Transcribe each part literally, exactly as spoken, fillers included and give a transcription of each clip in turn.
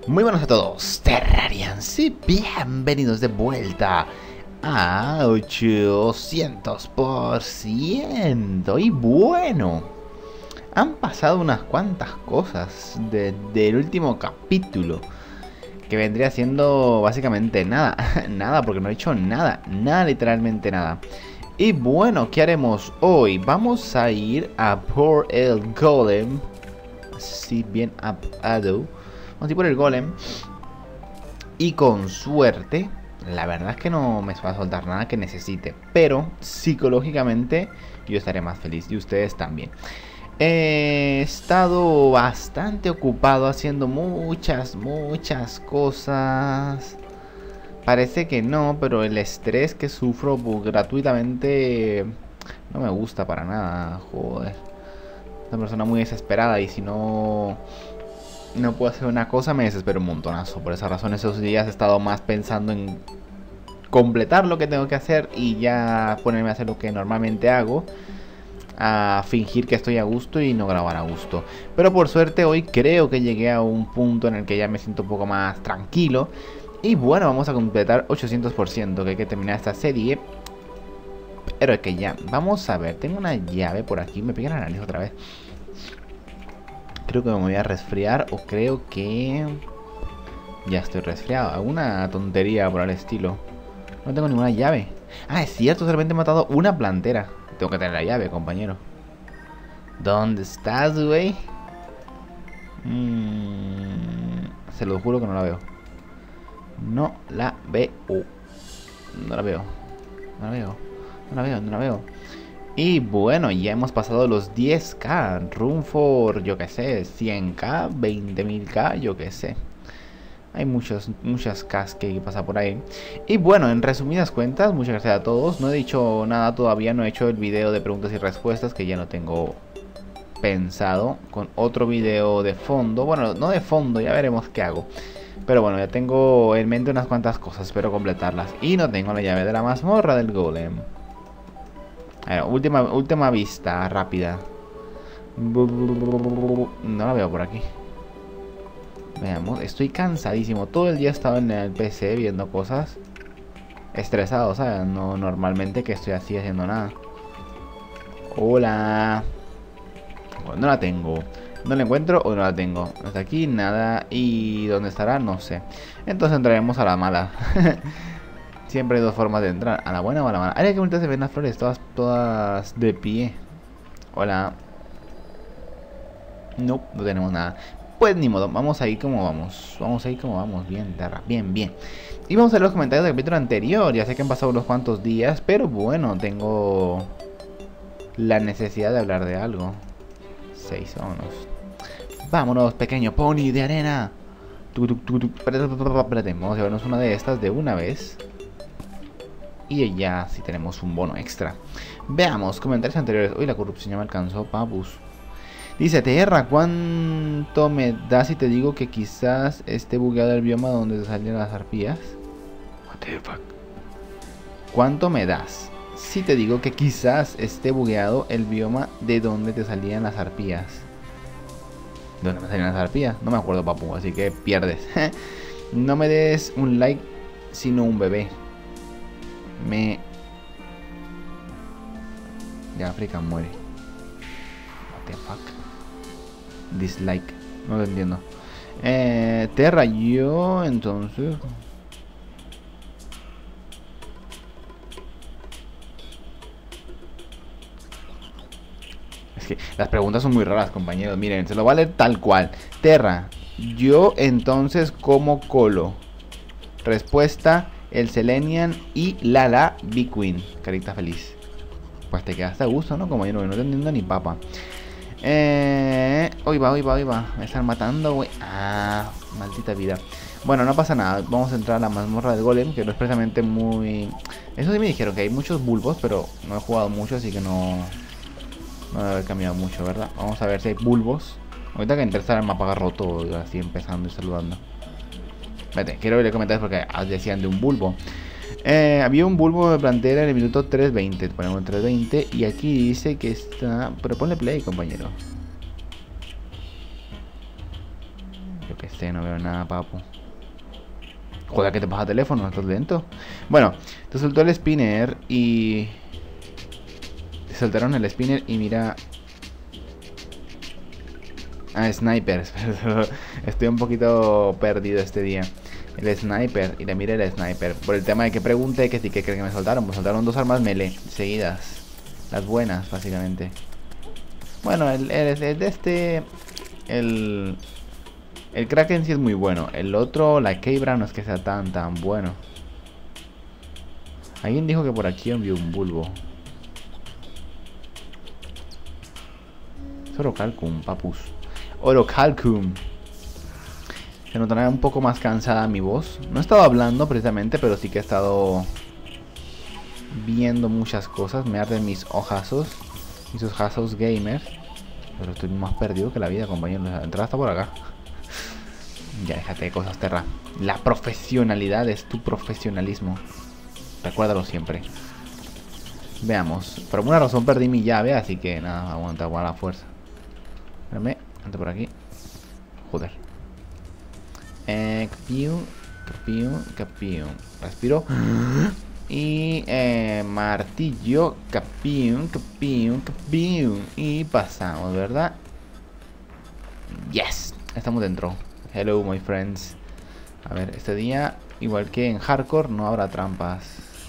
Muy buenos a todos, Terrarians, y bienvenidos de vuelta a ochocientos por ciento. Y bueno, han pasado unas cuantas cosas desde el último capítulo, que vendría siendo básicamente nada, nada, porque no he hecho nada, nada, literalmente nada. Y bueno, ¿qué haremos hoy? Vamos a ir a por el golem, si bien apado. Vamos a ir por el golem. Y con suerte, la verdad es que no me va a soltar nada que necesite, pero psicológicamente yo estaré más feliz y ustedes también. He estado bastante ocupado haciendo muchas, muchas cosas. Parece que no, pero el estrés que sufro gratuitamente no me gusta para nada. Joder, una persona muy desesperada, y si no no puedo hacer una cosa me desespero un montonazo. Por esa razón esos días he estado más pensando en completar lo que tengo que hacer y ya ponerme a hacer lo que normalmente hago, a fingir que estoy a gusto y no grabar a gusto. Pero por suerte hoy creo que llegué a un punto en el que ya me siento un poco más tranquilo. Y bueno, vamos a completar ochocientos por ciento, que hay que terminar esta serie. Pero es que ya, vamos a ver, tengo una llave por aquí, me pega la nariz otra vez. Creo que me voy a resfriar, o creo que ya estoy resfriado. Alguna tontería por el estilo. No tengo ninguna llave. Ah, es cierto, solamente he matado una plantera. Tengo que tener la llave, compañero. ¿Dónde estás, güey? Mm, se lo juro que no la veo. No la veo. No la veo. No la veo. No la veo, no la veo. Y bueno, ya hemos pasado los diez K. Room for, yo que sé, cien K, veinte mil K, yo que sé. Hay muchos, muchas Ks que pasa por ahí. Y bueno, en resumidas cuentas, muchas gracias a todos. No he dicho nada todavía, no he hecho el video de preguntas y respuestas, que ya no tengo pensado, con otro video de fondo. Bueno, no de fondo, ya veremos qué hago. Pero bueno, ya tengo en mente unas cuantas cosas, espero completarlas. Y no tengo la llave de la mazmorra del golem. A ver, última, última vista rápida. No la veo por aquí. Veamos, estoy cansadísimo. Todo el día he estado en el P C viendo cosas. Estresado, ¿sabes? No normalmente que estoy así haciendo nada. Hola. Bueno, no la tengo. No la encuentro o no la tengo. Hasta aquí nada. ¿Y dónde estará? No sé. Entonces entraremos a la mala. Siempre hay dos formas de entrar, a la buena o a la mala. Ay, qué bonitas se ven las flores, todas, todas de pie. Hola. No, no tenemos nada. Pues ni modo, vamos a ir como vamos. Vamos a ir como vamos, bien, Terra, bien, bien. Y vamos a ver los comentarios del capítulo anterior. Ya sé que han pasado unos cuantos días, pero bueno, tengo la necesidad de hablar de algo. Seis, vámonos. Vámonos, pequeño pony de arena. Espérate, vamos a llevarnos una de estas de una vez. Y ya si sí tenemos un bono extra. Veamos, comentarios anteriores. Uy, la corrupción ya me alcanzó, papus. Dice, Terra, ¿cuánto me da si te digo que quizás esté bugueado el bioma donde te salían las arpías? What the fuck? ¿Cuánto me das si te digo que quizás esté bugueado el bioma de donde te salían las arpías? ¿De dónde me salían las arpías? No me acuerdo, papu, así que pierdes. No me des un like, sino un bebé. Me... Ya África muere. What the fuck. Dislike. No lo entiendo. Eh, Terra, yo entonces... Es que las preguntas son muy raras, compañeros. Miren, se lo vale tal cual. Terra, yo entonces como colo. Respuesta... el Selenian y Lala B-Queen. Carita feliz. Pues te quedaste a gusto, ¿no? Como yo no, no te entiendo ni papa. Eh... Hoy va, hoy va, hoy va. Me están matando, güey. Ah, maldita vida. Bueno, no pasa nada. Vamos a entrar a la mazmorra del golem, que no es precisamente muy... Eso sí me dijeron que hay muchos bulbos, pero no he jugado mucho, así que no... No debe haber cambiado mucho, ¿verdad? Vamos a ver si hay bulbos. Ahorita que entré el mapa roto, así empezando y saludando. Vete, quiero ver los comentarios porque decían de un bulbo. Eh, había un bulbo de plantera en el minuto tres veinte. Ponemos tres veinte y aquí dice que está... Pero ponle play, compañero. Yo que sé. que no veo nada, papu. Joder, que te pasa teléfono, estás lento. Bueno, te soltó el spinner y... Te soltaron el spinner y mira... Ah, sniper. Estoy un poquito perdido este día. El sniper, y le mire el sniper. Por el tema de que pregunté que sí que creen que me soltaron. Me soltaron dos armas melee seguidas. Las buenas, básicamente. Bueno, el, el, el de este... El... El Kraken sí es muy bueno. El otro, la Kebra, no es que sea tan, tan bueno. Alguien dijo que por aquí envió un bulbo. Es Orochalcum, papus. Orochalcum. Se notará un poco más cansada mi voz. No he estado hablando precisamente, pero sí que he estado viendo muchas cosas. Me arden mis ojazos. Mis ojazos gamers. Pero estoy más perdido que la vida, compañero. La entrada está por acá. Ya déjate de cosas, Terra. La profesionalidad es tu profesionalismo. Recuérdalo siempre. Veamos. Por alguna razón perdí mi llave, así que nada, aguanta, aguanta la fuerza. Espérame, ante por aquí. Joder. Eh, capiu, capiu, capiu. Respiro. Y eh, martillo. Capiu, capiu, capiu. Y pasamos, ¿verdad? Yes. Estamos dentro. Hello, my friends. A ver, este día, igual que en hardcore, no habrá trampas.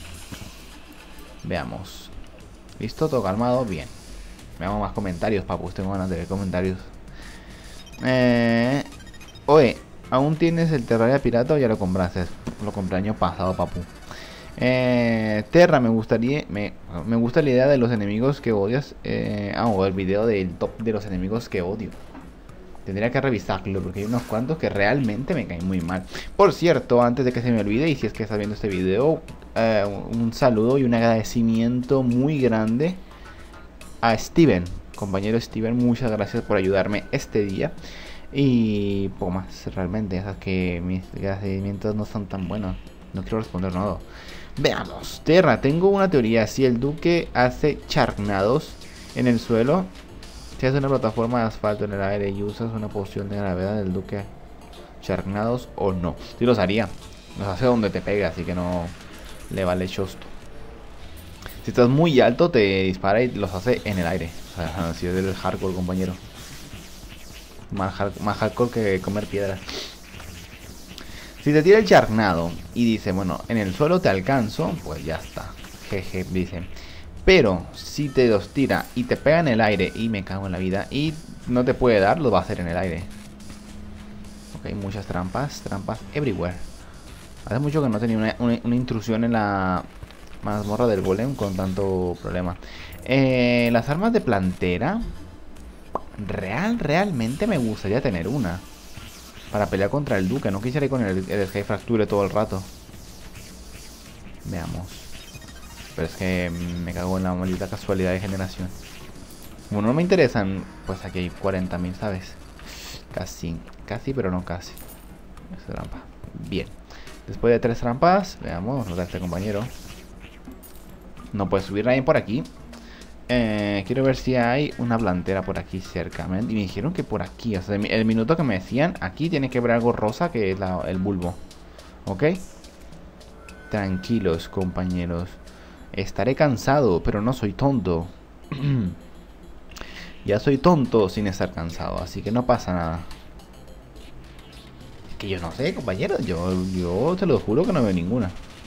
Veamos. ¿Listo? ¿Todo calmado? Bien. Veamos más comentarios, papu. Tengo ganas de ver comentarios. Eh... Oye, ¿aún tienes el Terraria pirata o ya lo compraste? Lo compré el año pasado, papu. Eh... Terra, me gustaría... Me, me gusta la idea de los enemigos que odias. Eh... Ah, o el video del top de los enemigos que odio. Tendría que revisarlo porque hay unos cuantos que realmente me caen muy mal. Por cierto, antes de que se me olvide, y si es que estás viendo este video, eh, un saludo y un agradecimiento muy grande a Steven. Compañero Steven, muchas gracias por ayudarme este día. Y poco más, realmente, esas que mis agradecimientos no son tan buenos. No quiero responder nada. Veamos, Terra, tengo una teoría. Si el duque hace charnados en el suelo... Si haces una plataforma de asfalto en el aire y usas una poción de gravedad del duque, charnados o no. Si los haría. Los hace donde te pega, así que no le vale chosto. Si estás muy alto te dispara y los hace en el aire. O sea, si es del hardcore, compañero. Más, hard, más hardcore que comer piedras. Si te tira el charnado y dice, bueno, en el suelo te alcanzo, pues ya está. Jeje, dice. Pero si te los tira y te pega en el aire y me cago en la vida y no te puede dar, lo va a hacer en el aire. Ok, muchas trampas, trampas everywhere. Hace mucho que no tenía una, una, una intrusión en la mazmorra del golem con tanto problema. Eh, las armas de plantera. Real, realmente me gustaría tener una. Para pelear contra el duque. No quisiera ir con el, el Sky Fracture todo el rato. Veamos. Pero es que me cago en la maldita casualidad de generación. Bueno, no me interesan. Pues aquí hay cuarenta mil, ¿sabes? Casi, casi, pero no casi. Esa trampa. Bien. Después de tres trampas, veamos, nos da este compañero. No puede subir nadie por aquí. Eh, quiero ver si hay una plantera por aquí cerca. Y me dijeron que por aquí, o sea, el minuto que me decían, aquí tiene que haber algo rosa que es la, el bulbo. ¿Ok? Tranquilos, compañeros. Estaré cansado, pero no soy tonto. Ya soy tonto sin estar cansado, así que no pasa nada. Es que yo no sé, compañero. Yo, yo te lo juro que no veo ninguna.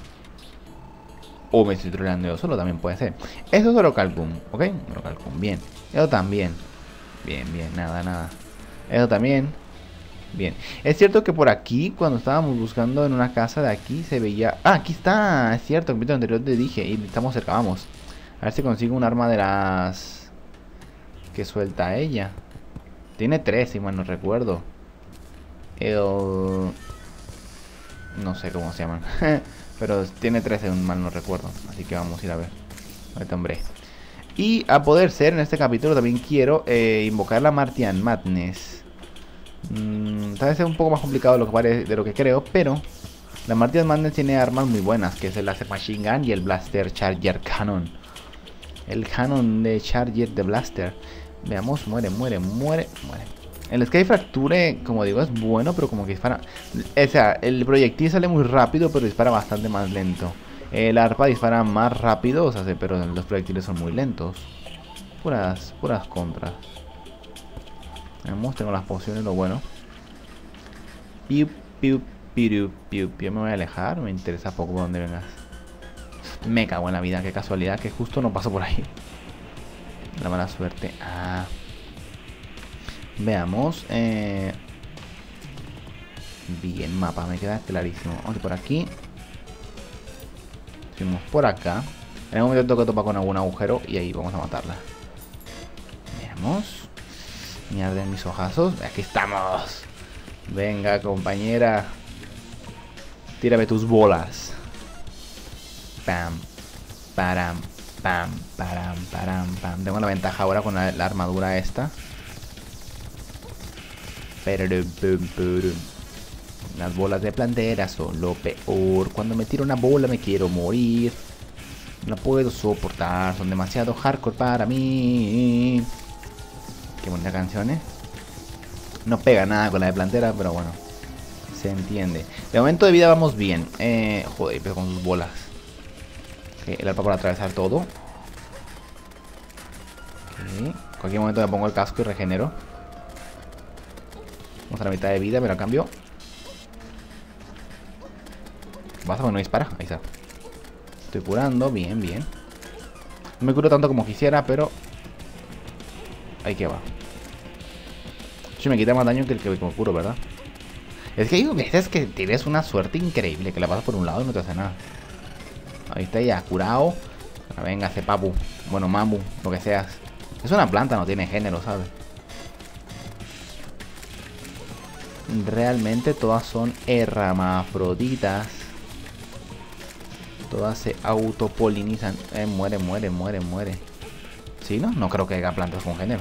O me estoy troleando yo solo, también puede ser. Eso es Orochalcum, ¿ok? Orochalcum, bien. Eso también. Bien, bien, nada, nada. Eso también. Bien. Es cierto que por aquí, cuando estábamos buscando en una casa de aquí, se veía... Ah, aquí está. Es cierto, el capítulo anterior te dije. Y estamos cerca, vamos. A ver si consigo un arma de las... que suelta ella. Tiene tres, si mal no recuerdo. El... no sé cómo se llaman. Pero tiene tres, si mal no recuerdo. Así que vamos a ir a ver. Ahorita, hombre. Y a poder ser, en este capítulo también quiero eh, invocar la Martian Madness. Mm, tal vez sea un poco más complicado de lo que parece, de lo que creo, pero la Martian Madness tiene armas muy buenas, que es el Laser Machine Gun y el Blaster Charger Cannon. El Cannon de Charger de Blaster. Veamos, muere, muere, muere, muere. El Sky Fracture, como digo, es bueno, pero como que dispara... O sea, el proyectil sale muy rápido, pero dispara bastante más lento. El arpa dispara más rápido, o sea, pero los proyectiles son muy lentos. Puras, puras contras. Vamos, tengo las pociones, lo bueno. Piu, piu, piu, piu, piu. Me voy a alejar, me interesa poco por dónde vengas. Me cago en la vida, qué casualidad que justo no paso por ahí. La mala suerte. Ah... Veamos. Eh... Bien, mapa, me queda clarísimo. Vamos por aquí. Fuimos por acá. En algún momento tengo que topar con algún agujero y ahí vamos a matarla. Veamos. Me arden mis ojazos. Aquí estamos. Venga, compañera. Tírame tus bolas. Pam, param, pam, param, param, pam. Tengo la ventaja ahora con la, la armadura esta. Las bolas de plantera son lo peor. Cuando me tiro una bola me quiero morir. No puedo soportar. Son demasiado hardcore para mí. Qué bonita canción, ¿eh? No pega nada con la de plantera, pero bueno, se entiende. De momento de vida vamos bien. eh, Joder, pero con sus bolas. Okay, el arpa para atravesar todo. Okay. En cualquier momento me pongo el casco y regenero. Vamos a la mitad de vida, pero a cambio ¿vas a no dispara? Ahí está. Estoy curando, bien, bien. No me curo tanto como quisiera, pero ahí que va. Si me quita más daño que el que me curo, ¿verdad? Es que hay veces que tienes una suerte increíble, que la pasas por un lado y no te hace nada. Ahí está ya, curado. Venga, ese papu. Bueno, mamu, lo que seas. Es una planta, no tiene género, ¿sabes? Realmente todas son hermafroditas. Todas se autopolinizan. Eh, muere, muere, muere, muere. ¿Sí, no? No creo que haya plantas con género.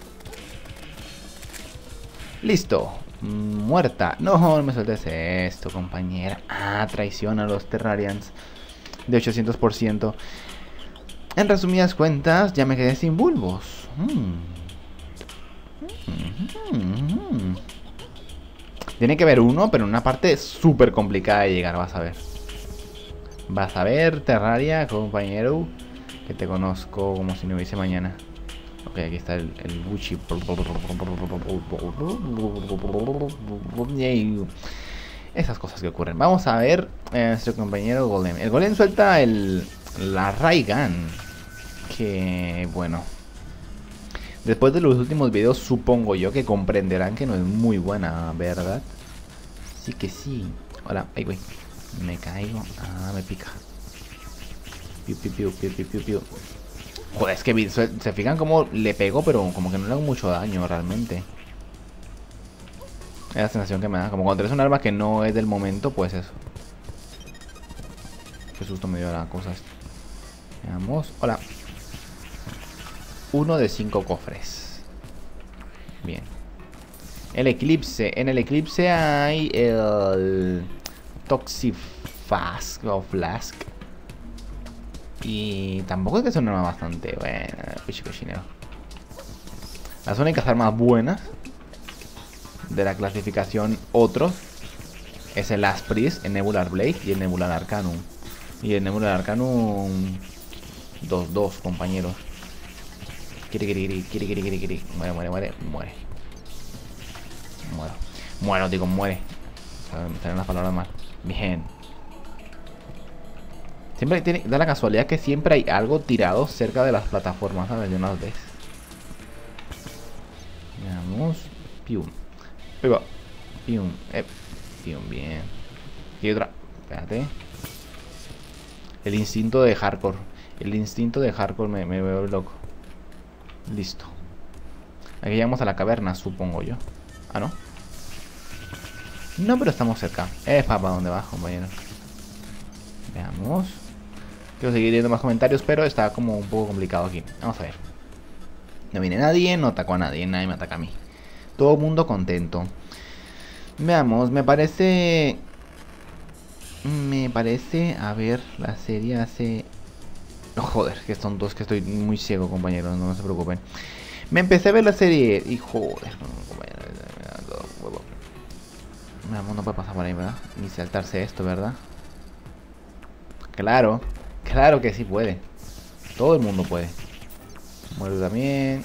Listo. Muerta. No, no me sueltes esto, compañera. Ah, traición a los Terrarians. De ochocientos por ciento. En resumidas cuentas, ya me quedé sin bulbos. Hmm. Hmm. Hmm. Tiene que haber uno, pero en una parte súper complicada de llegar, vas a ver. Vas a ver, Terraria, compañero, que te conozco como si no hubiese mañana. Ok, aquí está el, el Gucci. Esas cosas que ocurren. Vamos a ver eh, nuestro compañero Golem. El Golem suelta el, la Raygun. Que bueno. Después de los últimos videos supongo yo que comprenderán que no es muy buena, ¿verdad? Sí que sí. Hola, ay güey. Me caigo. Ah, me pica. Piu, piu, piu, piu, piu, piu, piu. Joder, es que se, se fijan cómo le pego, pero como que no le hago mucho daño realmente. Es la sensación que me da. Como cuando tienes un arma que no es del momento, pues eso. Qué susto me dio la cosa. Veamos. Hola. Uno de cinco cofres. Bien. El eclipse. En el eclipse hay el Toxifask o Flask. Y tampoco es que sea una arma bastante buena. Pichi cochinero. Las únicas armas buenas de la clasificación otros es el Aspris, el Nebular Blade y el Nebular Arcanum. Y el Nebular Arcanum dos dos, compañeros. Kiri, kiri, kiri, kiri, kiri, kiri, kiri. Muere, muere, muere, muere. Muero. Muero, digo, muere. O sea, me salen las palabras mal. Bien. Siempre tiene, da la casualidad que siempre hay algo tirado cerca de las plataformas, ¿sabes? De unas veces. Veamos. Pium. Ahí va. Pium. Eh. Pium, bien. Y otra. Espérate. El instinto de hardcore. El instinto de hardcore me, me veo loco. Listo. Aquí llegamos a la caverna, supongo yo. Ah, ¿no? No, pero estamos cerca. Eh, para dónde va, compañero. Veamos. Quiero seguir viendo más comentarios, pero está como un poco complicado aquí. Vamos a ver. No viene nadie, no atacó a nadie, nadie me ataca a mí. Todo el mundo contento. Veamos, me parece... Me parece... A ver, la serie hace... Oh, joder, que son dos que estoy muy ciego, compañeros, no, no se preocupen. Me empecé a ver la serie y joder. No puede pasar por ahí, ¿verdad? Ni saltarse esto, ¿verdad? Claro, claro que sí puede. Todo el mundo puede. Muere también.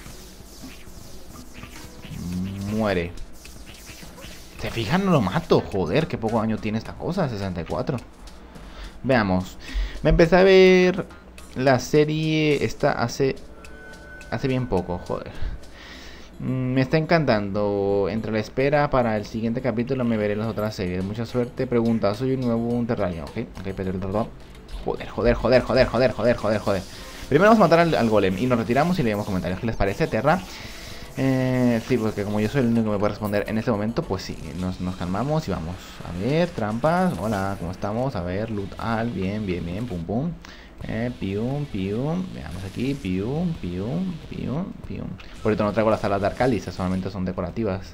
Muere. ¿Se fijan? No lo mato. Joder, qué poco daño tiene esta cosa. sesenta y cuatro. Veamos. Me empecé a ver la serie esta hace... Hace bien poco, joder. Me está encantando. Entre la espera para el siguiente capítulo me veré las otras series. Mucha suerte. Pregunta, soy un nuevo Terraria. Ok, ok, pero... Joder, joder, joder, joder, joder, joder, joder, joder. Primero vamos a matar al, al golem y nos retiramos y leemos comentarios. ¿Qué les parece, Terra? Eh, sí, porque como yo soy el único que me puede responder en este momento, pues sí, nos, nos calmamos y vamos. A ver, trampas. Hola, ¿cómo estamos? A ver, loot al, bien, bien, bien, pum, pum. Eh, pium, pium. Veamos aquí, pium, pium, pium, pium. Por cierto, no traigo las alas de Arcalis, solamente son decorativas.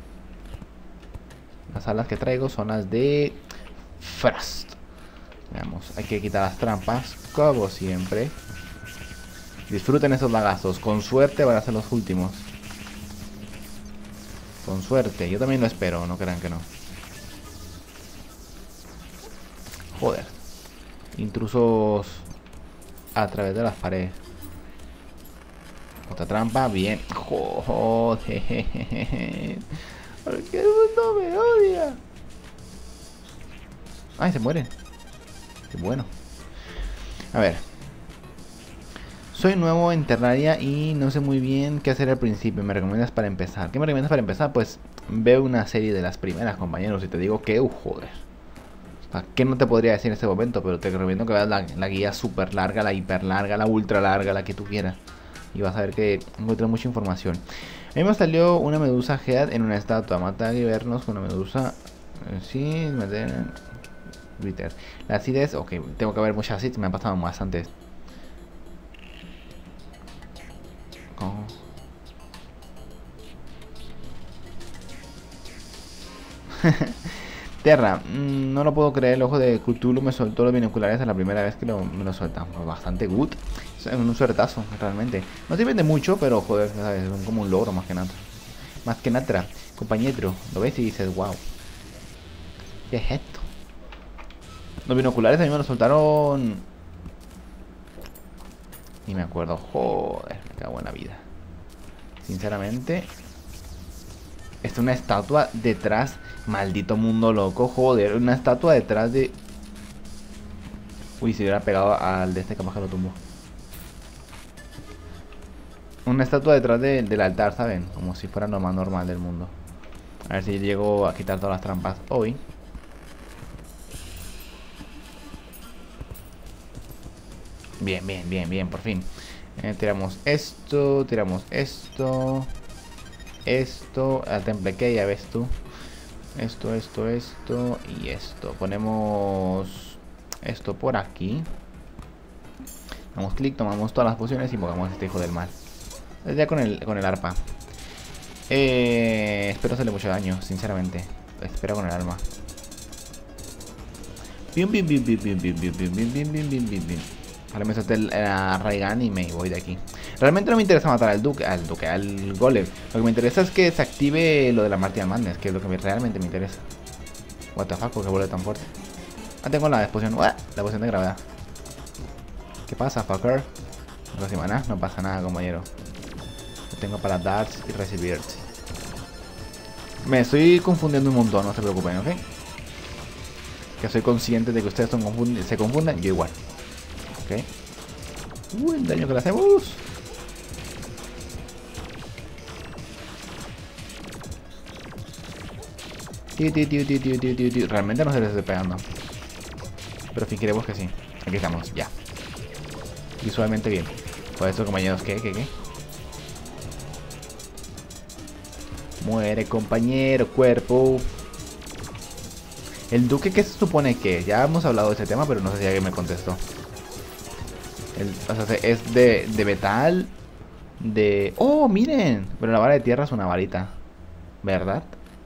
Las alas que traigo son las de Frost. Veamos, hay que quitar las trampas, como siempre. Disfruten esos lagazos, con suerte van a ser los últimos. Con suerte, yo también lo espero, no crean que no. Joder. Intrusos a través de las paredes. Otra trampa, bien. Joder. ¿Por qué el mundo me odia? Ay, se mueren. Qué bueno. A ver. Soy nuevo en Terraria y no sé muy bien qué hacer al principio. ¿Me recomiendas para empezar? ¿Qué me recomiendas para empezar? Pues veo una serie de las primeras, compañeros. Y te digo que, uh, joder. ¿Qué no te podría decir en este momento? Pero te recomiendo que veas la, la guía super larga, la hiper larga, la ultra larga, la que tú quieras. Y vas a ver que encuentras mucha información. A mí me salió una medusa head en una estatua. Mata y vernos con una medusa. Sí, meter. Twitter. Las seeds, ok, tengo que ver muchas seeds, me han pasado bastantes. Oh. Terra, mmm, no lo puedo creer, el ojo de Cthulhu me soltó los binoculares a la primera vez que lo, me lo sueltan. Bastante good. Es un suertazo, realmente. No sirven de mucho, pero joder, ¿sabes? Son como un logro más que nada. Más que nada, compañero. Lo ves y dices, wow. ¿Qué es esto? Los binoculares a mí me lo soltaron. Ni me acuerdo. Joder, me cago en la vida. Sinceramente. Esta es una estatua detrás. Maldito mundo loco, joder. Una estatua detrás de... Uy, si hubiera pegado al de este, capaz que lo tumbo. Una estatua detrás de, del altar, ¿saben? Como si fuera lo más normal del mundo. A ver si llego a quitar todas las trampas hoy. Bien, bien, bien, bien, por fin. eh, Tiramos esto, tiramos esto. Esto, al temple que ya ves tú. Esto, esto, esto y esto. Ponemos esto por aquí. Damos clic, tomamos todas las pociones y invocamos a este hijo del mal. Ya con el, con el arpa. Eh, espero hacerle mucho daño, sinceramente. Espero con el arma. Bim, bim, bim, bim, bim, bim, bim, bim, bim, bim, bim, bim, bim, bim. Ahora me solté el Raigan y me voy de aquí. Realmente no me interesa matar al duque, al duque, al golem. Lo que me interesa es que se active lo de la Martial Madness, que es lo que me, realmente me interesa. What the fuck, ¿por qué vuelve tan fuerte? Ah, tengo la poción, la poción de gravedad. ¿Qué pasa, fucker? No pasa nada, no pasa nada, compañero. Lo tengo para darts y recibir. Me estoy confundiendo un montón, no se preocupen, ¿ok? Que soy consciente de que ustedes son confunden, se confunden, yo igual. Ok. Uy, el daño que le hacemos. Tío, tío, tío, tío, tío, tío, tío, tío. Realmente no se les estoy pegando. Pero fingiremos que sí. Aquí estamos, ya. Visualmente bien. Por eso, compañeros, ¿qué? ¿Qué? ¿Qué? Muere, compañero, cuerpo. El duque, ¿qué se supone que es? Ya hemos hablado de ese tema, pero no sé si alguien me contestó. El, o sea, es de, de metal. De... ¡Oh, miren! Pero la vara de tierra es una varita, ¿verdad?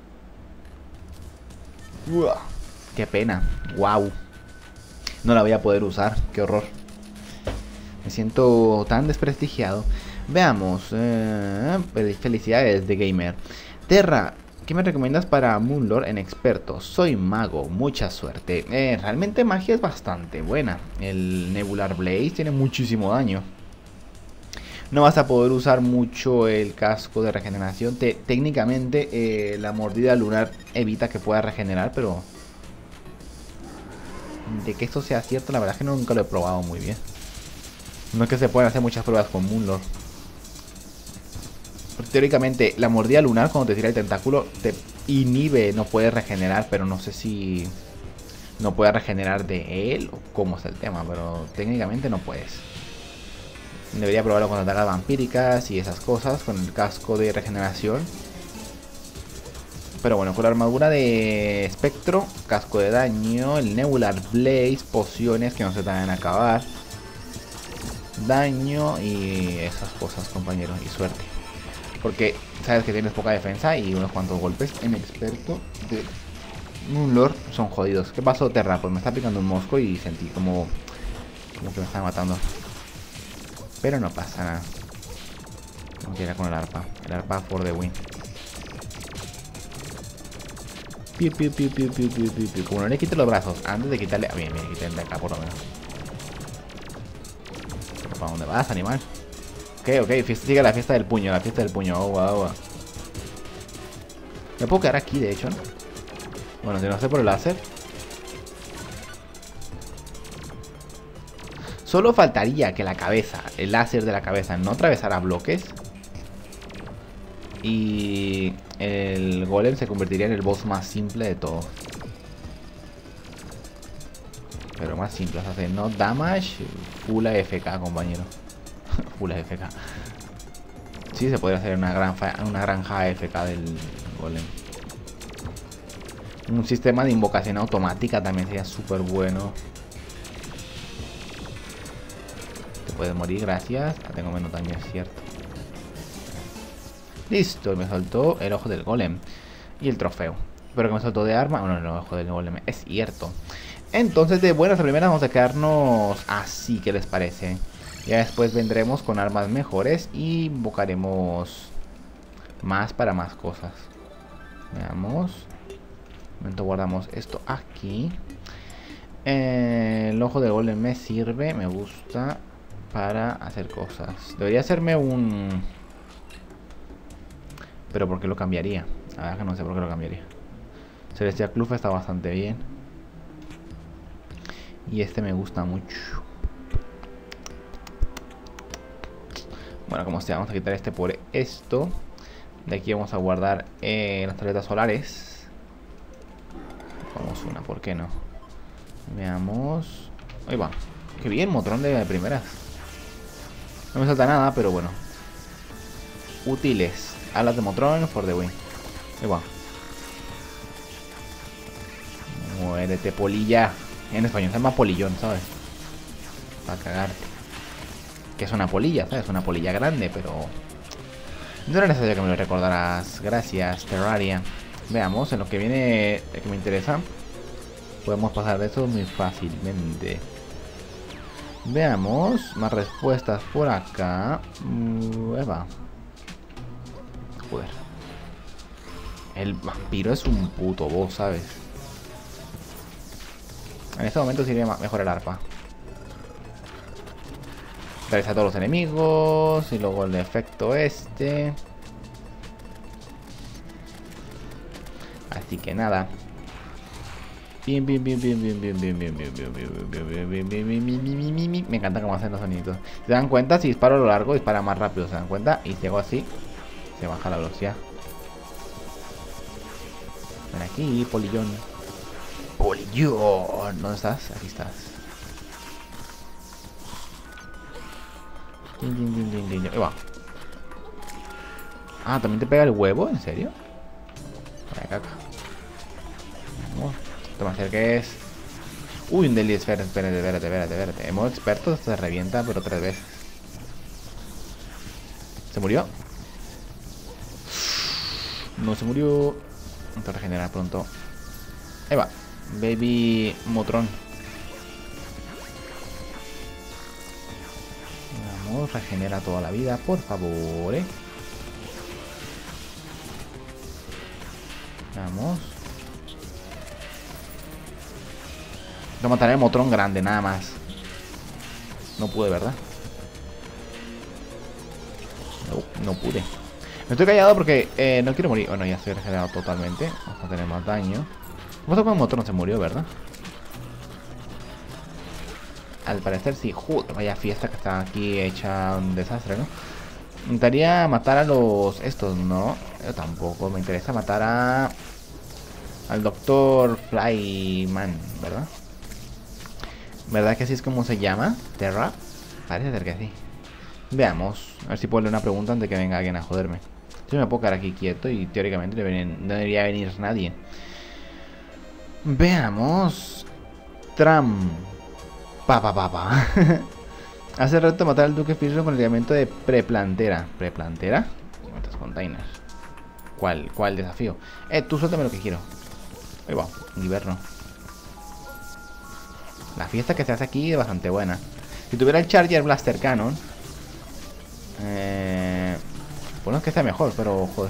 Uah, ¡qué pena! ¡Wow! No la voy a poder usar, qué horror. Me siento tan desprestigiado. Veamos. Eh, felicidades de gamer. Terra, ¿qué me recomiendas para Moonlord en experto? Soy mago, mucha suerte. Eh, realmente magia es bastante buena. El Nebular Blaze tiene muchísimo daño. No vas a poder usar mucho el casco de regeneración. Te, técnicamente eh, la mordida lunar evita que pueda regenerar, pero... de que esto sea cierto, la verdad es que nunca lo he probado muy bien. No es que se puedan hacer muchas pruebas con Moonlord. Porque teóricamente la mordida lunar cuando te tira el tentáculo te inhibe, no puedes regenerar, pero no sé si no puedes regenerar de él o cómo es el tema, pero técnicamente no puedes. Debería probarlo con las dagas vampíricas y esas cosas, con el casco de regeneración. Pero bueno, con la armadura de espectro, casco de daño, el Nebular Blaze, pociones que no se te van a acabar, daño y esas cosas, compañeros, y suerte. Porque sabes que tienes poca defensa y unos cuantos golpes en experto de Moonlord son jodidos. ¿Qué pasó, Terra? Pues me está picando un mosco y sentí como, como que me estaba matando. Pero no pasa nada. Tengo que ir a con el arpa. El arpa for the win. Piu, piu, piu, piu, piu, piu, piu, piu. Como no le quite los brazos antes de quitarle... Ah, bien, bien, quítenle acá por lo menos. ¿Pero para dónde vas, animal? Ok, ok, fiesta, sigue la fiesta del puño, la fiesta del puño. Agua, agua. Me puedo quedar aquí, de hecho, ¿no? Bueno, si no sé por el láser. Solo faltaría que la cabeza, el láser de la cabeza, no atravesara bloques. Y el golem se convertiría en el boss más simple de todo. Pero más simple, o sea, no damage, full A F K, compañero. Full A F K. Sí, se podría hacer una, gran una granja A F K del golem. Un sistema de invocación automática también sería súper bueno. Te puedes morir, gracias. Ah, tengo menos daño, es cierto. Listo, me soltó el ojo del golem y el trofeo. Pero que me soltó de arma. Bueno, el ojo del golem, es cierto. Entonces, de buenas a primeras vamos a quedarnos así, ¿qué les parece? Ya después vendremos con armas mejores y invocaremos más para más cosas. Veamos. Un momento, guardamos esto aquí. Eh, el ojo del golem me sirve, me gusta para hacer cosas. Debería hacerme un... Pero ¿por qué lo cambiaría? La verdad que no sé por qué lo cambiaría. Celestial Club está bastante bien. Y este me gusta mucho. Bueno, como sea, vamos a quitar este por esto. De aquí vamos a guardar eh, las tarjetas solares. Vamos una, ¿por qué no? Veamos. Ahí va. Qué bien, Motrón de primeras. No me salta nada, pero bueno. Útiles. Alas de Motrón for the win. Ahí va. Muérete, polilla. En español se llama polillón, ¿sabes? Para cagarte. Que es una polilla, ¿sabes? Una polilla grande, pero... no era necesario que me lo recordaras. Gracias, Terraria. Veamos, en lo que viene, el que me interesa, podemos pasar de eso muy fácilmente. Veamos, más respuestas por acá. Uh, Eva. Joder. El vampiro es un puto boss, ¿sabes? En este momento sería mejor el arpa. Atraviesa a todos los enemigos. Y luego el efecto este. Así que nada. Bien, bien, bien, bien, bien, bien, bien, bien, bien, bien, bien, bien, bien, bien, bien, bien, bien. Me encanta cómo hacen los sonidos. ¿Se dan cuenta? Si disparo a lo largo, dispara más rápido. ¿Se dan cuenta? Y si hago así, se baja la velocidad. Ven aquí, polillón. Polillón. ¿Dónde estás? Aquí estás. Ahí va. Ah, ¿también te pega el huevo? ¿En serio? Vaya caca. Vamos. Toma, acerques. Uy, un Deadly Sphere. Espérate, espérate, espérate, espérate. En modo experto se revienta, pero tres veces. ¿Se murió? No se murió. Vamos a regenerar pronto. Ahí va. Baby Motrón. Vamos, regenera toda la vida, por favor, eh. Vamos. Voy a matar el motrón grande, nada más. No pude, ¿verdad? No, no pude. Me estoy callado porque eh, no quiero morir. Bueno, ya estoy regenerado totalmente. Vamos a tener más daño. ¿Qué pasó con el motrón? Se murió, ¿verdad? Al parecer sí. Joder, vaya fiesta que está aquí hecha un desastre, ¿no? Me gustaría matar a los... estos, ¿no? Yo tampoco. Me interesa matar a... al doctor Flyman, ¿verdad? ¿Verdad que así es como se llama? ¿Terra? Parece ser que sí. Veamos. A ver si puedo leer una pregunta antes de que venga alguien a joderme. Yo me puedo quedar aquí quieto y teóricamente no debería, no debería venir nadie. Veamos. Tram. Pa pa pa pa. Hace rato matar al Duque Fisher con el ligamento de preplantera. ¿Preplantera? ¿Cuántos containers? ¿Cuál, cuál desafío? Eh, tú suéltame lo que quiero. Ahí va, invierno. La fiesta que se hace aquí es bastante buena. Si tuviera el Charger Blaster Cannon, eh, bueno, es que sea mejor, pero joder.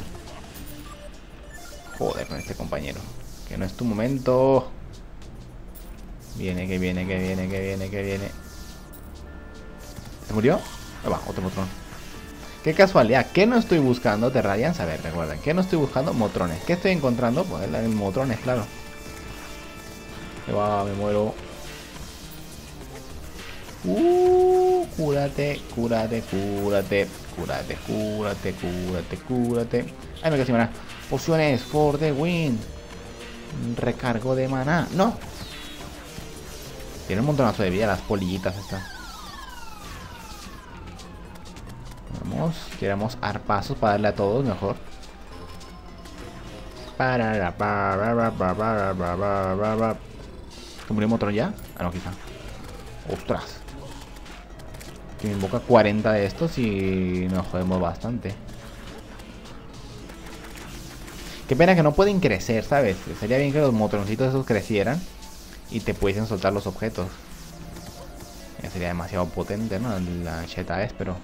Joder con este compañero. Que no es tu momento. Viene, que viene, que viene, que viene, que viene. ¿Se murió? Ahí va, otro motrón. Qué casualidad. ¿Qué no estoy buscando? Terrarians, a ver, recuerden. ¿Qué no estoy buscando? Motrones. ¿Qué estoy encontrando? Pues el motrones, claro. Ahí va, me muero. Uh, cúrate, cúrate, cúrate, cúrate, cúrate, cúrate, cúrate. Ay, me quedé sin maná. Pociones for the win. Recargo de maná. No. Tiene un montonazo de vida las polillitas estas. Vamos, tiramos arpazos para darle a todos mejor. ¿Se murió motor ya? Ah, no, quizá. Ostras. Que me invoca cuarenta de estos y nos jodemos bastante. Qué pena que no pueden crecer, ¿sabes? Sería bien que los motroncitos esos crecieran y te pudiesen soltar los objetos. Ya sería demasiado potente, ¿no? La cheta es, pero...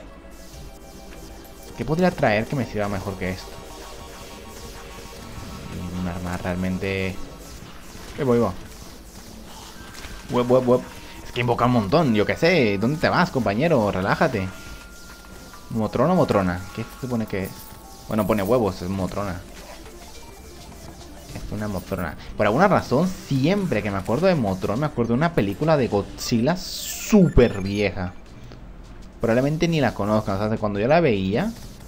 ¿qué podría traer que me sirva mejor que esto? Un arma realmente... ¿qué voy, va? Web, web, web. Es que invoca un montón, yo qué sé. ¿Dónde te vas, compañero? Relájate. ¿Motrón o motrona? ¿Qué se supone que es? Bueno, pone huevos, es motrona. Es una motrona. Por alguna razón, siempre que me acuerdo de Motrón, me acuerdo de una película de Godzilla súper vieja. Probablemente ni la conozcan. O sea, cuando yo la veía,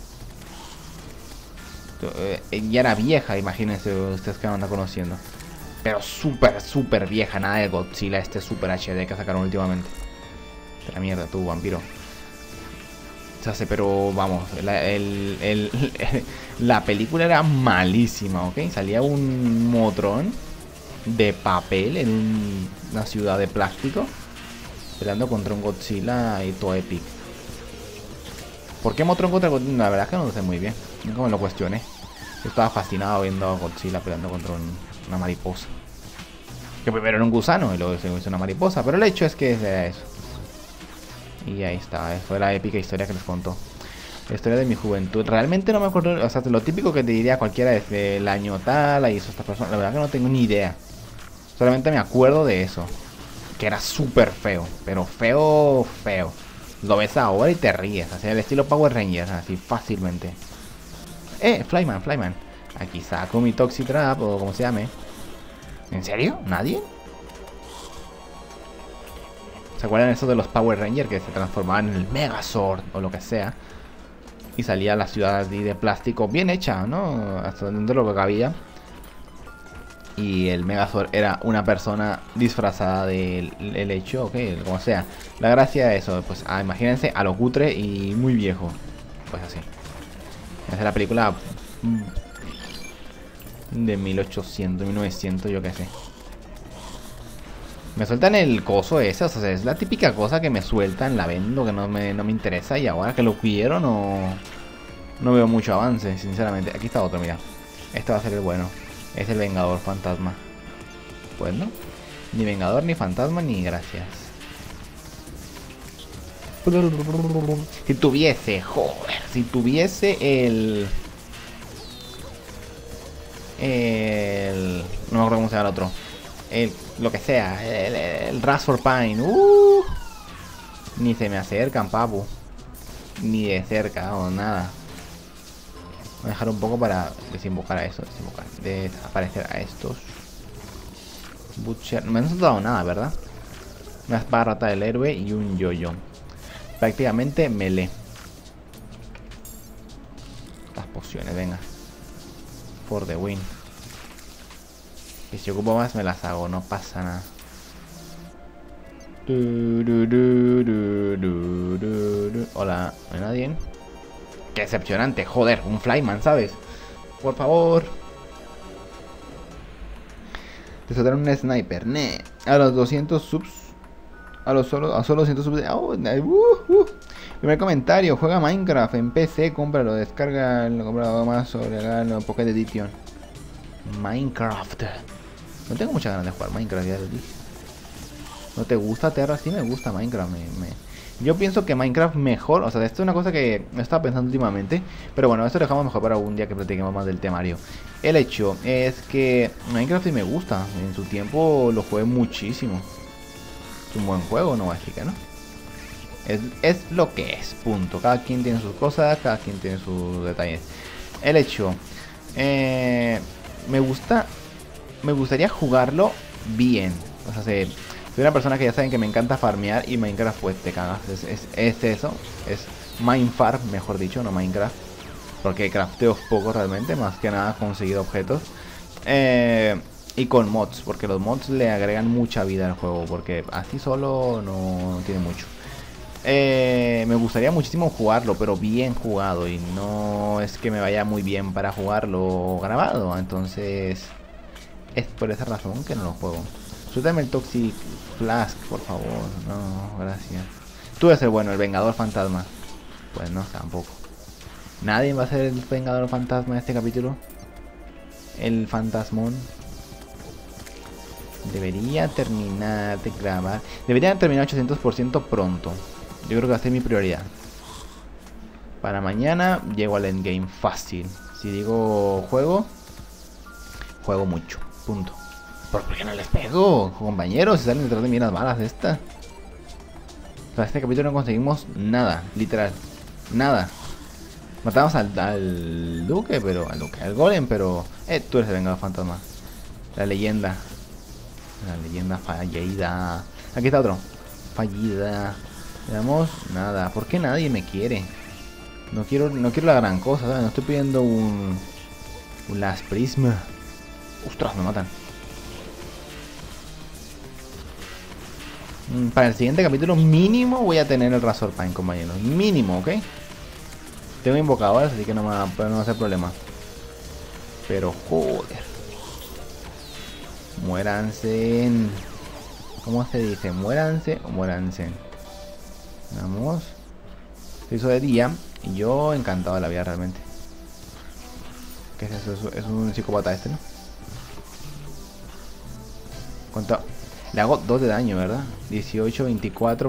ya era vieja, imagínense ustedes que no andan conociendo. Pero súper, súper vieja. Nada de Godzilla este super H D que sacaron últimamente. De la mierda, tú, vampiro. O sea, pero vamos, la, el, el, la película era malísima, ¿ok? Salía un motrón de papel en un, una ciudad de plástico peleando contra un Godzilla y todo épico. ¿Por qué motrón contra Godzilla? La verdad es que no lo sé muy bien. Nunca me lo cuestioné. Yo estaba fascinado viendo a Godzilla peleando contra un, una mariposa. Que primero era un gusano y luego se hizo una mariposa. Pero el hecho es que era eso. Y ahí está, fue la épica historia que les contó. La historia de mi juventud. Realmente no me acuerdo, o sea, lo típico que te diría cualquiera desde el año tal, la hizo esta persona. La verdad que no tengo ni idea. Solamente me acuerdo de eso. Que era súper feo, pero feo, feo. Lo ves ahora y te ríes, así el estilo Power Rangers, así fácilmente. Eh, Flyman, Flyman. Aquí saco mi Toxitrap o como se llame. ¿En serio? ¿Nadie? ¿Se acuerdan eso de los Power Rangers que se transformaban en el Megazord o lo que sea? Y salía la ciudad así de plástico bien hecha, ¿no? Hasta dentro de lo que cabía. Y el Megazord era una persona disfrazada del el hecho, ok, como sea. La gracia de eso, pues ah, imagínense a lo cutre y muy viejo. Pues así. Esa es la película de mil ochocientos, mil novecientos, yo qué sé. Me sueltan el coso ese, o sea, es la típica cosa que me sueltan, la vendo, que no me, no me interesa. Y ahora que lo quiero, no, no veo mucho avance, sinceramente. Aquí está otro, mira. Este va a ser el bueno. Es el Vengador Fantasma. Pues no. Ni Vengador, ni Fantasma, ni gracias. Si tuviese, joder, si tuviese el... El... No me acuerdo cómo se llama el otro. El... Lo que sea, el, el Rasford Pine. Uh, ni se me acercan, papu. Ni de cerca o nada. Voy a dejar un poco para desinvocar a eso. Desinvocar. Desaparecer a estos. Butcher. No me han dado nada, ¿verdad? Una espada rata del héroe y un yo-yo. Prácticamente melee. Las pociones, venga. For the win. Y si ocupo más me las hago, no pasa nada. Du, du, du, du, du, du, du. Hola, ¿no hay nadie? Qué decepcionante, joder, un flyman, ¿sabes? Por favor. Te soltaron un sniper, ne. A los doscientos subs. A los solo, a solo doscientos subs. Oh, uh, uh. Primer comentario, juega Minecraft en P C, cómpralo, descarga, lo compra más sobre el Pocket Edition. Minecraft. No tengo muchas ganas de jugar Minecraft, ya lo dije. ¿No te gusta, Terra? Sí me gusta Minecraft. Me, me... Yo pienso que Minecraft mejor. O sea, esto es una cosa que no estaba pensando últimamente. Pero bueno, esto lo dejamos mejor para un día que platiquemos más del temario. El hecho es que Minecraft sí me gusta. En su tiempo lo jugué muchísimo. Es un buen juego, no básica, ¿no? Es, es lo que es, punto. Cada quien tiene sus cosas, cada quien tiene sus detalles. El hecho, eh, me gusta, me gustaría jugarlo bien. O sea, se, soy una persona que ya saben que me encanta farmear y Minecraft pues te cagas. Es, es, es eso, es Minefarm, mejor dicho, no Minecraft. Porque crafteo poco realmente, más que nada conseguir objetos. Eh, y con mods, porque los mods le agregan mucha vida al juego, porque así solo no, no tiene mucho. Eh, me gustaría muchísimo jugarlo, pero bien jugado. Y no es que me vaya muy bien para jugarlo grabado. Entonces es por esa razón que no lo juego. Suéltame el Toxic Flask, por favor. No, gracias. Tú eres el bueno, el Vengador Fantasma. Pues no, tampoco. ¿Nadie va a ser el Vengador Fantasma en este capítulo? El Fantasmón. Debería terminar de grabar. Debería terminar ochocientos por ciento pronto. Yo creo que va a ser mi prioridad. Para mañana llego al endgame fácil. Si digo juego, juego mucho. Punto. ¿Por qué no les pego, compañeros? Si salen detrás de mí las balas de esta. Para este capítulo no conseguimos nada, literal. Nada. Matamos al, al duque, pero... Al duque, al golem, pero... Eh, tú eres el Vengador Fantasma. La leyenda. La leyenda fallida. Aquí está otro. Fallida. Veamos, nada. ¿Por qué nadie me quiere? No quiero, no quiero la gran cosa, ¿sabes? No estoy pidiendo un... Un Last Prism. Ostras, me matan. Para el siguiente capítulo mínimo voy a tener el Razor Pine, compañeros. Mínimo, ¿ok? Tengo invocadores, así que no me va, no va a ser problema. Pero joder. Muéranse. ¿Cómo se dice? Muéranse o muéranse. Vamos. Se hizo de día y yo encantado de la vida realmente. ¿Qué es eso? Es un psicópata este, ¿no? ¿Cuánto? Le hago dos de daño, ¿verdad? dieciocho, veinticuatro.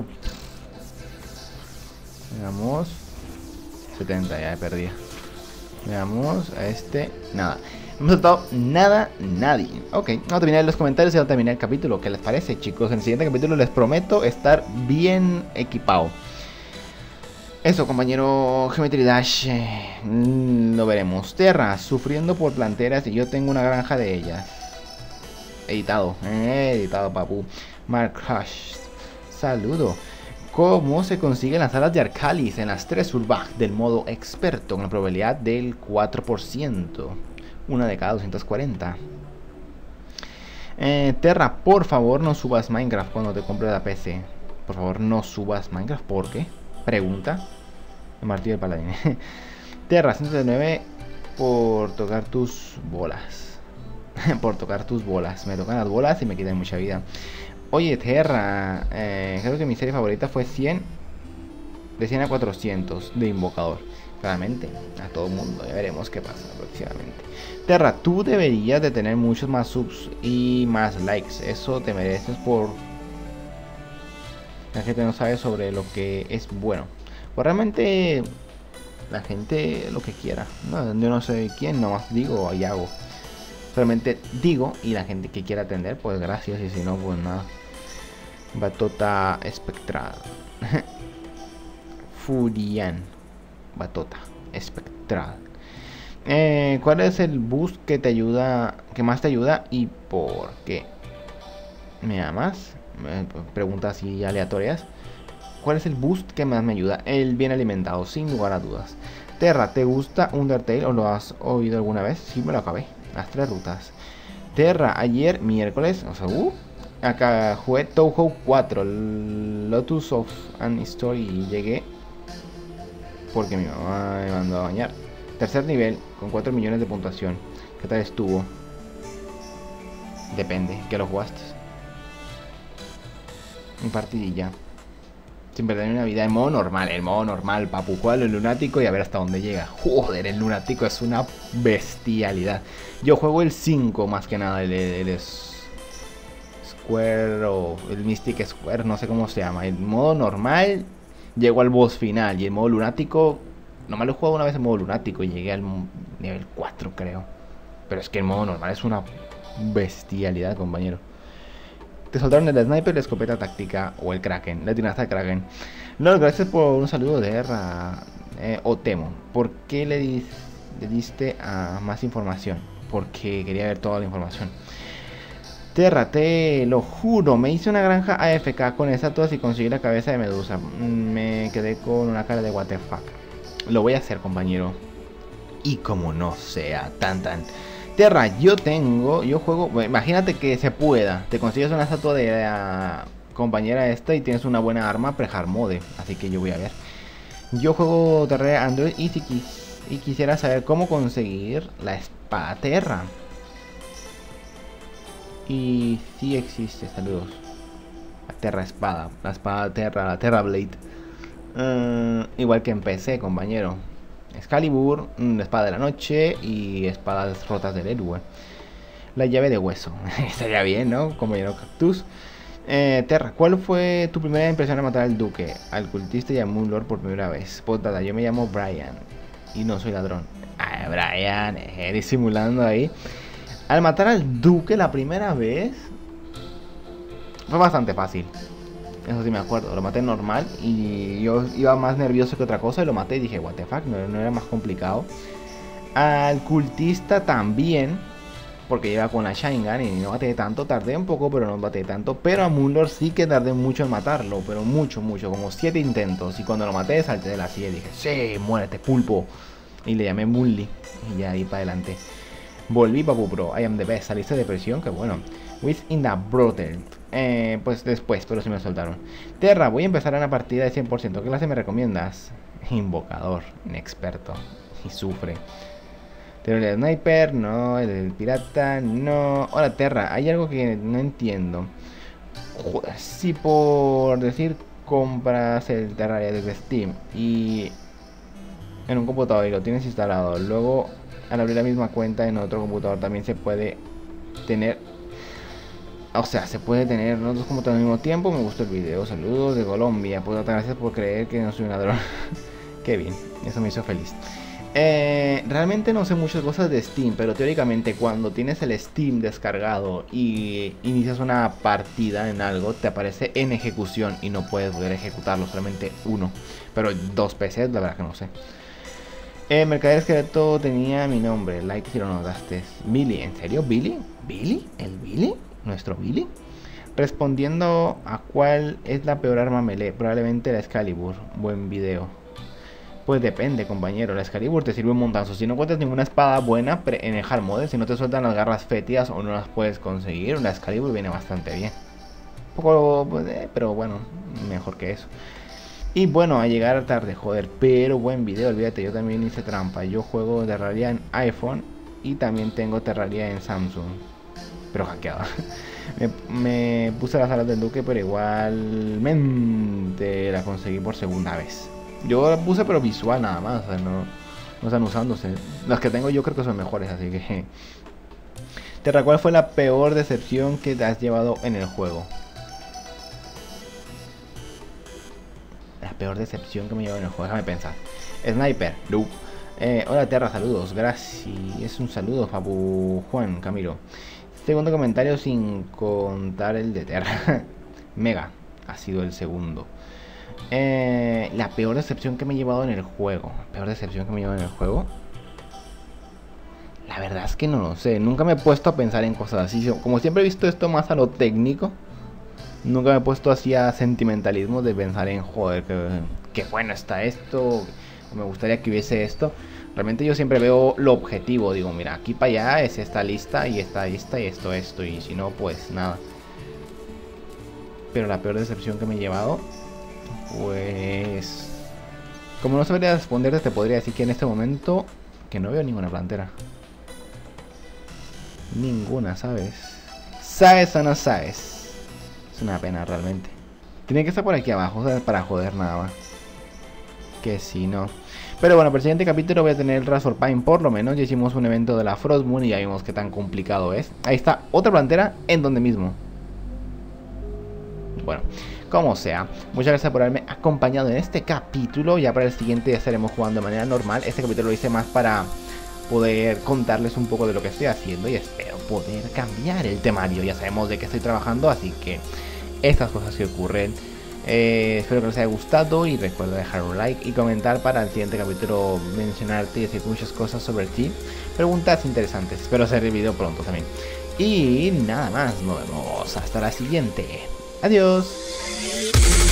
Veamos. setenta, ya he perdido. Veamos a este. Nada. No hemos soltado nada, nadie. Ok, vamos a terminar los comentarios y vamos a terminar el capítulo. ¿Qué les parece, chicos? En el siguiente capítulo les prometo estar bien equipado. Eso, compañero Geometry Dash. Eh, lo veremos. Terra, sufriendo por planteras y yo tengo una granja de ellas. Editado, eh, editado, papu. Mark Hush. Saludo. ¿Cómo se consiguen las alas de Arcalis en las tres Urbag del modo experto con la probabilidad del cuatro por ciento? Una de cada doscientos cuarenta. Eh, Terra, por favor no subas Minecraft cuando te compres la P C. Por favor no subas Minecraft. ¿Por qué? Pregunta. El martillo del paladín. Terra, ciento nueve por tocar tus bolas. Por tocar tus bolas. Me tocan las bolas y me quitan mucha vida. Oye, Terra, eh, creo que mi serie favorita fue cien. De cien a cuatrocientos de Invocador. Claramente, a todo el mundo. Ya veremos qué pasa próximamente. Terra, tú deberías de tener muchos más subs y más likes. Eso te mereces por... La gente no sabe sobre lo que es bueno. Pues realmente la gente lo que quiera, ¿no? Yo no sé quién, nomás digo y hago. Solamente digo y la gente que quiera atender, pues gracias. Y si no, pues nada. Batota espectral. Furian. Batota espectral. Eh, ¿Cuál es el boost que te ayuda, que más te ayuda y por qué? ¿Me amas? Preguntas así aleatorias. ¿Cuál es el boost que más me ayuda? El bien alimentado, sin lugar a dudas. Terra, ¿te gusta Undertale o lo has oído alguna vez? Sí, me lo acabé. Las tres rutas. Terra, ayer, miércoles, o sea, uh, acá jugué Touhou cuatro, Lotus of an Story, y llegué porque mi mamá me mandó a bañar. Tercer nivel, con cuatro millones de puntuación. ¿Qué tal estuvo? Depende, ¿qué lo jugaste? Un partidilla. Sin perder una vida en modo normal, el modo normal, papu, jugar el lunático y a ver hasta dónde llega. Joder, el lunático es una bestialidad. Yo juego el cinco más que nada, el, el, el Square o el Mystic Square, no sé cómo se llama. El modo normal, llego al boss final, y el modo lunático, nomás lo he jugado una vez en modo lunático y llegué al nivel cuatro, creo. Pero es que el modo normal es una bestialidad, compañero. Te soltaron el sniper, la escopeta táctica o el Kraken. Le tiraste al Kraken. No, gracias por un saludo de Erra. Eh, o Temo. ¿Por qué le, di le diste a más información? Porque quería ver toda la información. Terra, te lo juro, me hice una granja A F K con estatuas y conseguí la cabeza de Medusa. Me quedé con una cara de what the fuck. Lo voy a hacer, compañero. Y como no sea tan tan... Terra, yo tengo, yo juego, bueno, imagínate que se pueda, te consigues una estatua de la compañera esta y tienes una buena arma pre-hard mode, así que yo voy a ver. Yo juego Terra Android y, si quis, y quisiera saber cómo conseguir la espada Terra. Y sí existe, saludos. La Terra espada, la espada Terra, la Terra Blade. Uh, igual que en P C, compañero. Excalibur, la espada de la noche y espadas rotas del héroe. La llave de hueso. Estaría bien, ¿no? Compañero Cactus. Eh, Terra, ¿cuál fue tu primera impresión al matar al duque, al cultista y a Moonlord por primera vez? Potada, yo me llamo Brian y no soy ladrón. Ah, Brian, eh, disimulando ahí. Al matar al duque la primera vez fue bastante fácil. Eso sí me acuerdo, lo maté normal y yo iba más nervioso que otra cosa y lo maté y dije, what the fuck, no, no era más complicado. Al cultista también, porque iba con la Sharingan y no maté tanto, tardé un poco pero no maté tanto. Pero a Moonlord sí que tardé mucho en matarlo, pero mucho, mucho, como siete intentos. Y cuando lo maté salté de la silla y dije, sí, muérete pulpo. Y le llamé Mully y ya ahí para adelante. Volví, papu pro, I am the best, saliste de presión, que bueno. With in the Brother. Eh, pues después, pero sí me soltaron. Terra, voy a empezar una partida de cien por ciento. ¿Qué clase me recomiendas? Invocador, inexperto. Y sufre. Pero el sniper, no. El del pirata, no. Hola, Terra, hay algo que no entiendo. Joder, si por decir compras el Terraria desde Steam y en un computador y lo tienes instalado, luego al abrir la misma cuenta en otro computador también se puede tener... O sea, se puede tener los dos computadores al mismo tiempo. Me gustó el video. Saludos de Colombia. Pues gracias por creer que no soy un ladrón. Qué bien. Eso me hizo feliz. Eh, realmente no sé muchas cosas de Steam. Pero teóricamente cuando tienes el Steam descargado y inicias una partida en algo, te aparece en ejecución y no puedes poder ejecutarlo. Solamente uno. Pero dos P Cs, la verdad que no sé. Eh, Mercader Esqueleto tenía mi nombre. Like si lo notaste. Billy. ¿En serio? ¿Billy? ¿Billy? ¿El Billy? ¿Nuestro Billy? Respondiendo a cuál es la peor arma melee, probablemente la Excalibur. Buen video. Pues depende, compañero. La Excalibur te sirve un montazo. Si no encuentras ninguna espada buena en el hard mode, si no te sueltan las garras fétidas o no las puedes conseguir, la Excalibur viene bastante bien. Un poco, pues, eh, pero bueno, mejor que eso. Y bueno, a llegar tarde, joder, pero buen video, olvídate, yo también hice trampa. Yo juego Terraria en iPhone y también tengo Terraria en Samsung. Pero hackeado. me, me puse las alas del duque, pero igualmente la conseguí por segunda vez. Yo la puse pero visual nada más, o sea, no, no están usándose. Las que tengo yo creo que son mejores, así que... Terra, ¿cuál fue la peor decepción que te has llevado en el juego? peor decepción que me llevo en el juego. Déjame pensar. Sniper. No. Eh, hola Terra, saludos. Gracias. Es un saludo, Fabu Juan Camilo. Segundo comentario sin contar el de Terra. Mega. Ha sido el segundo. Eh, la peor decepción que me he llevado en el juego. Peor decepción que me he llevado en el juego. La verdad es que no lo sé. Nunca me he puesto a pensar en cosas así. Como siempre he visto esto más a lo técnico, nunca me he puesto así a sentimentalismo de pensar en joder, que, que bueno está esto, me gustaría que hubiese esto. Realmente yo siempre veo lo objetivo. Digo, mira, aquí para allá es esta lista y esta lista y esto, esto. Y si no, pues nada. Pero la peor decepción que me he llevado, pues... Como no sabría responderte, te podría decir que en este momento que no veo ninguna plantera. Ninguna, ¿sabes? ¿Sabes o no sabes? Es una pena realmente. Tiene que estar por aquí abajo, ¿sabes? Para joder nada más. Que si no. Pero bueno, para el siguiente capítulo voy a tener el Razor Pine por lo menos. Ya hicimos un evento de la Frost Moon y ya vimos qué tan complicado es. Ahí está, otra plantera en donde mismo. Bueno, como sea, muchas gracias por haberme acompañado en este capítulo. Ya para el siguiente ya estaremos jugando de manera normal. Este capítulo lo hice más para poder contarles un poco de lo que estoy haciendo y espero poder cambiar el temario. Ya sabemos de qué estoy trabajando, así que estas cosas que ocurren. Eh, espero que les haya gustado y recuerda dejar un like y comentar para el siguiente capítulo, mencionarte y decir muchas cosas sobre ti, preguntas interesantes. Espero hacer el video pronto también. Y nada más, nos vemos hasta la siguiente. Adiós.